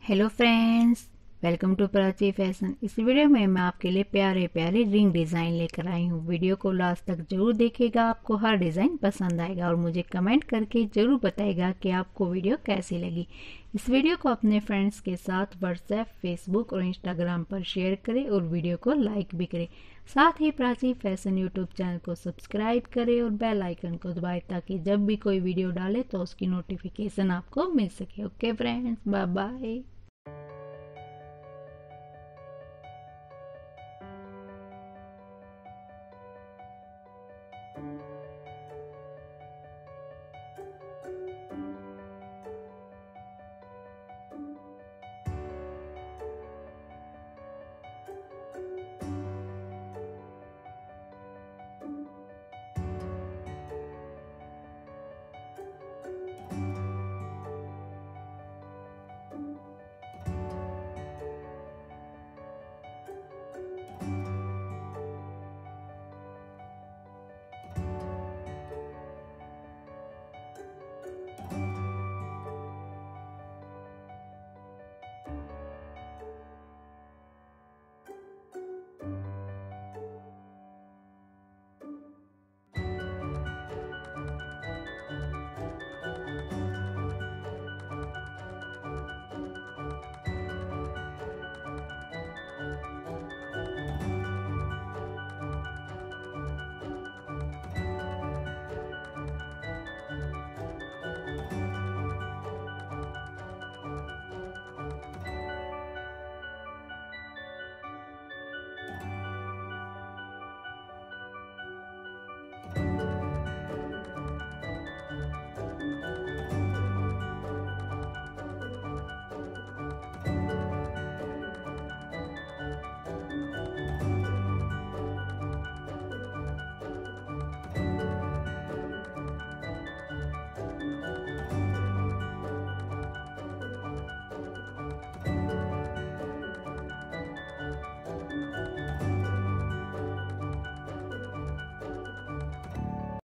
Hello friends, welcome to Prachi Fashion. इस video में मैं आपके लिए प्यारे प्यारे रिंग डिज़ाइन लेकर आई हूँ। वीडियो को लास्ट तक जरूर देखिएगा, आपको हर डिज़ाइन पसंद आएगा और मुझे कमेंट करके ज़रूर बताइएगा कि आपको वीडियो कैसी लगी। इस वीडियो को अपने फ्रेंड्स के साथ व्हाट्सएप, फेसबुक और इंस्टाग्राम पर शेयर करें और वीडियो को लाइक भी करें। साथ ही प्राची फैशन यूट्यूब चैनल को सब्सक्राइब करें और बेल आइकन को दबाएं ताकि जब भी कोई वीडियो डाले तो उसकी नोटिफिकेशन आपको मिल सके। Okay friends, bye bye.